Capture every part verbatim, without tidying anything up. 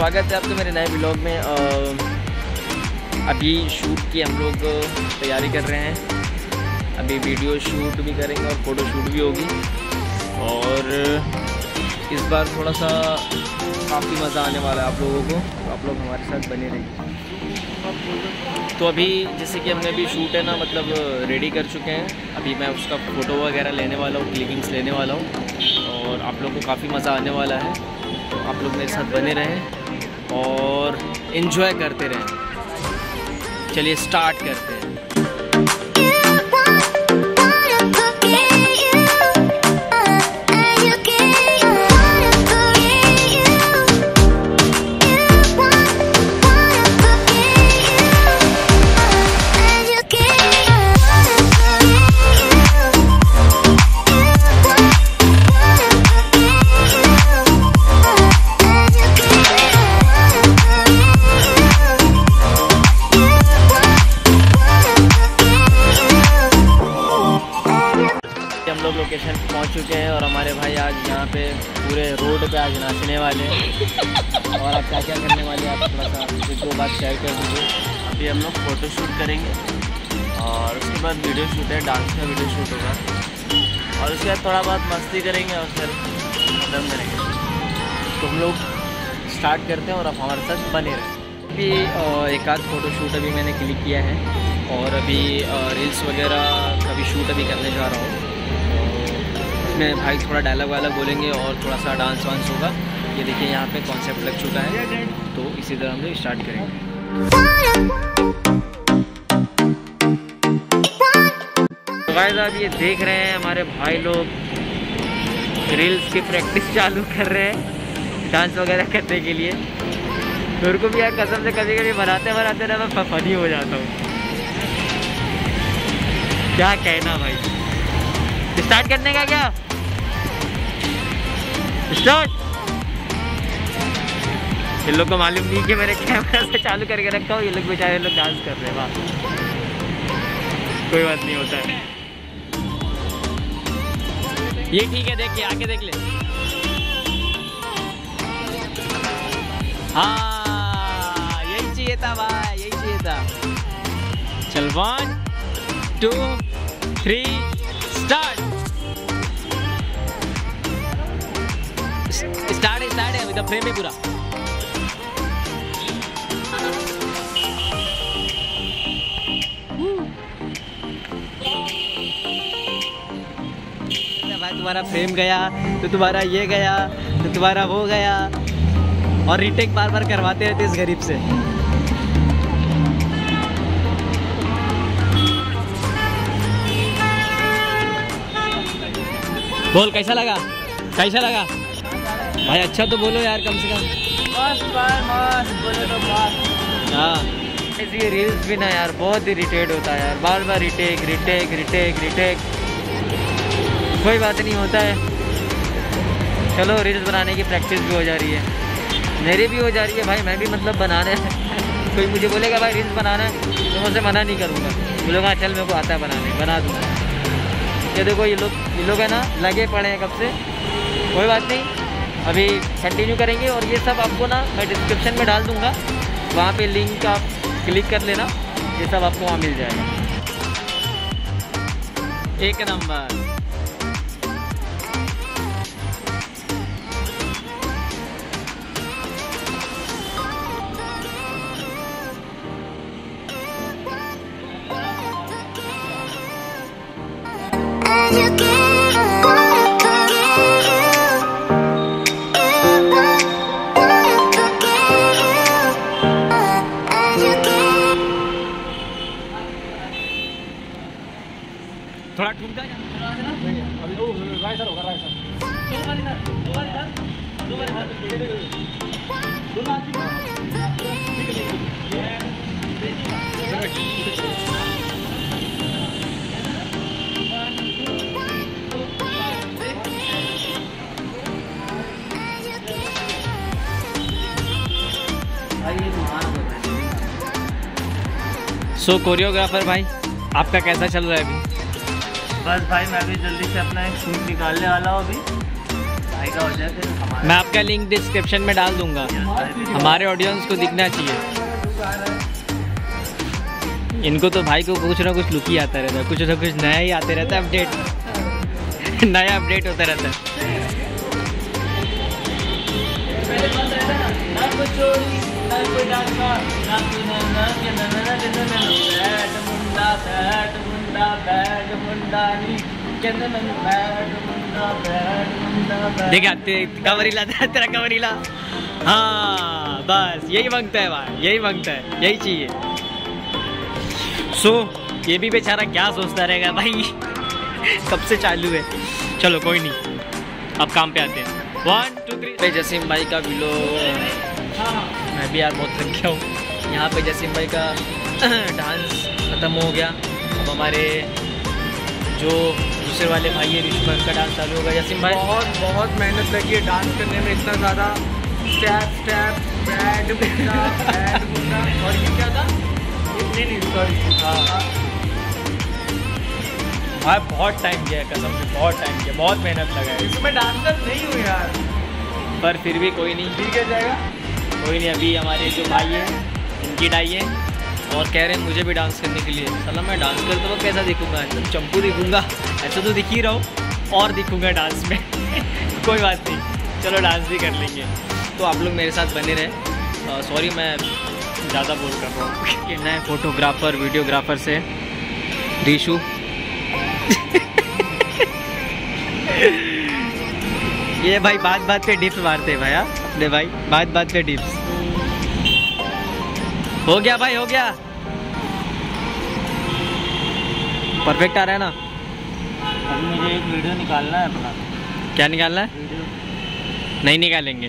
स्वागत है आपके मेरे नए ब्लॉग में। अभी शूट की हम लोग तैयारी कर रहे हैं। अभी वीडियो शूट भी करेंगे और फ़ोटो शूट भी होगी। और इस बार थोड़ा सा काफ़ी मज़ा आने वाला है आप लोगों को, तो आप लोग हमारे साथ बने रहिए। तो अभी जैसे कि हमने अभी शूट है ना मतलब रेडी कर चुके हैं। अभी मैं उसका फ़ोटो वगैरह लेने वाला हूँ, क्लिपिंग्स लेने वाला हूँ और आप लोगों को काफ़ी मज़ा आने वाला है। तो आप लोग मेरे साथ बने रहें और इन्जॉय करते रहें। चलिए स्टार्ट करते हैं। हम लोग लोकेशन पहुंच चुके हैं और हमारे भाई आज यहाँ पे पूरे रोड पे आज नाचने वाले हैं। और आप क्या क्या करने वाले हैं आप थोड़ा सा मुझे दो बात शेयर कर दीजिए। अभी हम लोग फ़ोटो शूट करेंगे और उसके बाद वीडियो शूट है, डांस का वीडियो शूट होगा और उसके बाद थोड़ा बहुत मस्ती करेंगे और फिर खत्म करेंगे। तो हम लोग स्टार्ट करते हैं और आप हमारे साथ बने रहें। अभी एक आध फ़ोटो शूट अभी मैंने क्लिक किया है और अभी रील्स वगैरह का भी शूट अभी करने जा रहा हूँ। इसमें भाई थोड़ा डायलॉग वायलॉग बोलेंगे और थोड़ा सा डांस वांस होगा। ये देखिए यहाँ पे कॉन्सेप्ट लग चुका है, तो इसी तरह हम लोग स्टार्ट करेंगे। तो गाइस आप ये देख रहे हैं हमारे भाई लोग रील्स की प्रैक्टिस चालू कर रहे हैं डांस वगैरह करने के लिए। मेरे को भी यार कसम से कभी कभी बनाते बनाते ना मैं फनी हो जाता हूँ। क्या कहना भाई, स्टार्ट करने का क्या स्टार्ट। इन लोग को मालूम नहीं कि मैंने कैमरा से चालू करके रखा हूँ। ये लोग बेचारे लोग डांस कर रहे हैं। वाह, कोई बात नहीं होता है। ये ठीक है, देखिए आके देख ले। हाँ यही चाहिए था भाई, यही चाहिए था। चल one two three start. Start start है विद फ्रेम में पूरा। भाई तुम्हारा फ्रेम गया तो तुम्हारा ये गया तो तुम्हारा वो गया और रीटेक बार बार करवाते रहते इस गरीब से। बोल कैसा लगा, कैसा लगा भाई? अच्छा तो बोलो यार कम से कम। मस्त भाई मस्त, बोले तो मस्त। हाँ ये रील्स भी ना यार बहुत इरिटेट होता है यार, बार बार रिटेक रिटेक रिटेक रिटेक। कोई बात नहीं होता है। चलो रील्स बनाने की प्रैक्टिस भी हो जा रही है, मेरी भी हो जा रही है भाई। मैं भी मतलब बनाने कोई मुझे बोलेगा भाई रील्स बनाना है तो मैं उसे मना नहीं करूँगा। बोलूँगा चल मेरे को आता है बनाने, बना दूँगा। ये देखो ये लोग ये लोग है ना लगे पड़े हैं कब से। कोई बात नहीं, अभी कंटिन्यू करेंगे और ये सब आपको ना मैं डिस्क्रिप्शन में डाल दूंगा, वहाँ पे लिंक आप क्लिक कर लेना, ये सब आपको वहाँ मिल जाएगा। एक नंबर। थोड़ा ठुमका अभी वो राइसर होगा, राइसर दो बार इधर दो बार इधर दो बार इधर दो बार सो कोरियोग्राफर भाई आपका कैसा चल रहा है अभी? बस भाई मैं भी जल्दी से अपना एक शूट निकालने वाला हूँ अभी। भाई का हो जाए फिर हमारा। मैं आपका लिंक डिस्क्रिप्शन में डाल दूंगा, हमारे ऑडियंस को दिखना चाहिए। इनको तो भाई को कुछ ना कुछ लुक ही आता रहता है, कुछ ना कुछ नया ही आते रहता है, अपडेट नया अपडेट होता रहता है। देखा कवरीला, तेरा कवरीला, हाँ बस यही मांगता है भाई, यही मांगता है, यही चाहिए। सो so, ये भी बेचारा क्या सोचता रहेगा भाई कब से चालू है। चलो कोई नहीं, अब काम पे आते हैं। वन टू थ्री पे जसीम भाई का व्लॉग। मैं भी यार बहुत थक गया हूँ। यहाँ पे जसीम भाई का डांस ख़त्म हो गया। अब हमारे जो दूसरे वाले भाई है ऋषभ भाई का डांस चालू होगा। जसीम भाई बहुत बहुत मेहनत लगी है डांस करने में, इतना ज़्यादा step step bad munda bad munda और ये क्या था, नहीं नहीं सॉरी, हाँ भाई बहुत टाइम किया है, कसम से बहुत टाइम किया, बहुत मेहनत लगा है। इसमें डांसर नहीं हूँ यार, पर फिर भी कोई नहीं, ठीक है जाएगा, कोई नहीं। अभी हमारे जो भाई हैं इनकी डाई है और कह रहे हैं मुझे भी डांस करने के लिए। साला मैं डांस करता हुआ कैसा दिखूंगा, एकदम चंपू दिखूंगा, ऐसा तो दिख ही रहा हूँ और दिखूंगा डांस में कोई बात नहीं, चलो डांस भी कर लेंगे। तो आप लोग मेरे साथ बने रहे। सॉरी मैं ज़्यादा बोल कर रहा हूँ कि नए फोटोग्राफर वीडियोग्राफर से रीशु ये भाई बात बात पे डिप्स मारते हैं भाई, अपने भाई बात बात पे डिप्स। हो गया भाई, हो गया, परफेक्ट आ रहा है ना। अभी मुझे एक वीडियो निकालना है अपना। क्या निकालना है? वीडियो नहीं निकालेंगे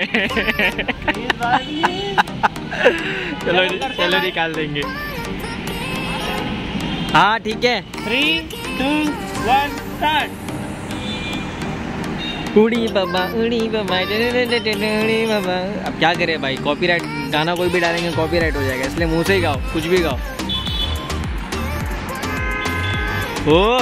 चलो चलो निकाल देंगे। हाँ ठीक है, थ्री टू वन स्टार्ट। उड़ी बाबा उड़ी बाबा उड़ी बाबा। अब क्या करें भाई, कॉपीराइट गाना कोई भी डालेंगे कॉपीराइट हो जाएगा, इसलिए मुंह से ही गाओ, कुछ भी गाओ। Oh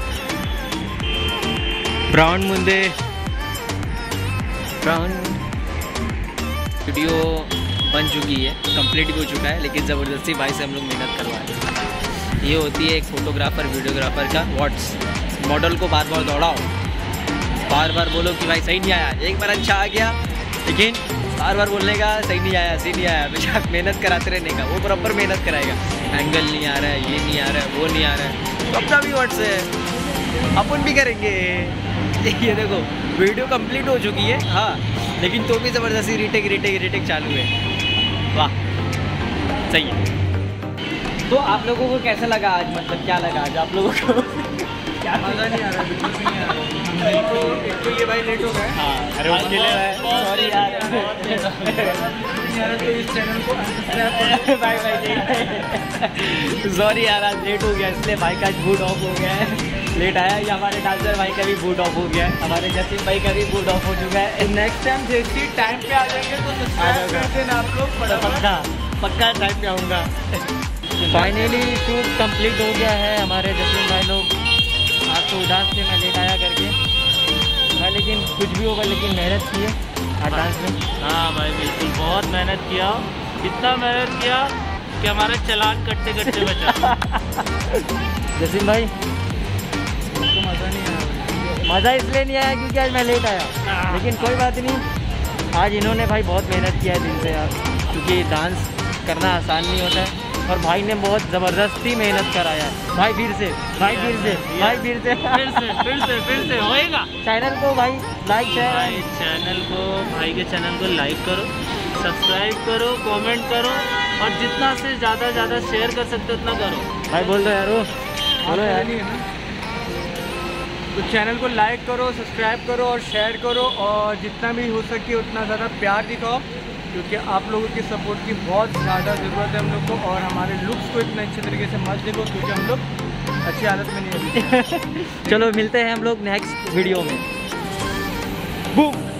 brown munde brown. Video बन चुकी है, कंप्लीट भी हो चुका है, लेकिन ज़बरदस्ती भाई से हम लोग मेहनत करवा रहे हैं। ये होती है एक फोटोग्राफर वीडियोग्राफर का व्हाट्स। मॉडल को बार बार दौड़ाओ, बार बार बोलो कि भाई सही नहीं आया, एक बार अच्छा आ गया, लेकिन बार बार बोलने का सही नहीं आया सही नहीं आया, बेचारा मेहनत कराते रहने का। वो प्रॉपर मेहनत कराएगा, एंगल नहीं आ रहा है, ये नहीं आ रहा है, वो नहीं आ रहा है, अपना भी व्हाट्स है, अपन भी करेंगे। ये देखो वीडियो कंप्लीट हो चुकी है, हाँ, लेकिन तो भी ज़बरदस्ती रिटेक रिटेक रिटेक चालू है। वाह सही है। तो आप लोगों को कैसा लगा आज, मतलब क्या लगा आज आप लोगों को? क्या मज़ा नहीं आ रहा, बिल्कुल नहीं आ रहा। एक तो एक तो ये भाई लेट हो गए। हाँ अरे उसके लिए सॉरी यार, तो इस चैनल को अनसब्सक्राइब भाई भाई सॉरी यार, आज लेट हो गया, इसलिए भाई का बूट ऑफ हो गया है, लेट आया। ये हमारे डांसर भाई का भी बूट ऑफ हो गया है, हमारे जसीम भाई का भी बूट ऑफ हो चुका है। नेक्स्ट टाइम जैसे टाइम पे आ जाएंगे तो सब्सक्राइब कर देना आप लोग, पक्का पक्का टाइम पे आऊँगा। फाइनली शूट कंप्लीट हो गया है हमारे जसीम भाई लोग। आज तो उदास थे मैं लेट आया करके भाई, लेकिन कुछ भी होगा, लेकिन मेहनत की है आज डांस में। हाँ भाई बिल्कुल, बहुत मेहनत किया, इतना मेहनत किया कि हमारा चालान कटते कटते बचा। जसीम भाई तो मज़ा नहीं आया, मज़ा इसलिए नहीं आया क्योंकि आज मैं लेट आया, लेकिन कोई बात नहीं। आज इन्होंने भाई बहुत मेहनत किया है दिल से यार, क्योंकि डांस करना आसान नहीं होता है, और भाई ने बहुत ज़बरदस्ती मेहनत कराया है। भाई फिर से भाई फिर से भाई फिर से फिर से फिर से फिर से होएगा। चैनल को भाई लाइक शेयर, भाई चैनल को भाई के चैनल को लाइक करो, सब्सक्राइब करो, कमेंट करो, और जितना से ज़्यादा ज़्यादा शेयर कर सकते हो उतना करो। भाई बोल दो यार, वो बोलो यार। तो चैनल को लाइक करो, सब्सक्राइब करो और शेयर करो, और जितना भी हो सके उतना ज़्यादा प्यार दिखाओ, क्योंकि आप लोगों की सपोर्ट की बहुत ज़्यादा ज़रूरत है हम लोग को। और हमारे लुक्स को इतने अच्छे तरीके से मत देखो, क्योंकि हम लोग अच्छी हालत में नहीं है। चलो मिलते हैं हम लोग नेक्स्ट वीडियो में। बूम।